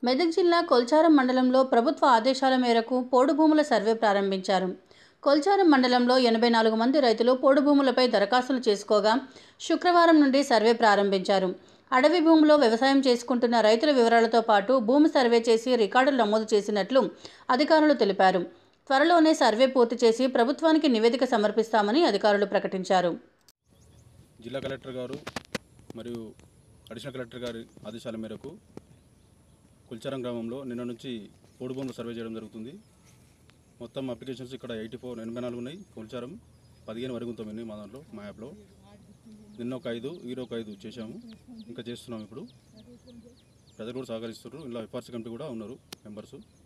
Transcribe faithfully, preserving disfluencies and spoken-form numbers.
మెదక్ జిల్లా కొల్చారం మండలంలో ప్రభుత్వ ఆదేశాల మేరకు పోడు భూముల సర్వే ప్రారంభించారు. కొల్చారం మండలంలో ఎనభై నాలుగు మంది రైతులు పోడు భూములపై దరఖాస్తులు చేసుకోగా శుక్రవారం నుండి సర్వే ప్రారంభించారు. అడవి భూమిలో వ్యవసాయం చేసుకుంటున్న రైతుల వివరాలతో పాటు భూమి సర్వే చేసి రికార్డులు నమోదు చేసినట్లు అధికారులు తెలిపారు. త్వరలోనే సర్వే పూర్తి చేసి ప్రభుత్వానికి నివేదిక సమర్పిస్తామని అధికారులు ప్రకటించారు. జిల్లా కలెక్టర్ గారు మరియు అడిషనల్ కలెక్టర్ గారి ఆదేశాల మేరకు కొల్చారం గ్రామంలో నిన్న నుంచి పోడు భూములు సర్వే చేయడం జరుగుతుంది. మొత్తం అప్లికేషన్స్ ఇక్కడ ఎయిటీ ఫోర్ ఎనభై నాలుగు ఉన్నాయి. కొల్చారం పదిహేను వరకు తొమ్మిది మా దాంట్లో మా యాప్లో నిన్న ఒక ఐదు ఈరో ఒక ఐదు చేశాము, ఇంకా చేస్తున్నాము. ఇప్పుడు ప్రజలు కూడా సహకరిస్తున్నారు. ఇలా ఎఫ్ఆర్సీ కమిటీ కూడా ఉన్నారు మెంబర్సు.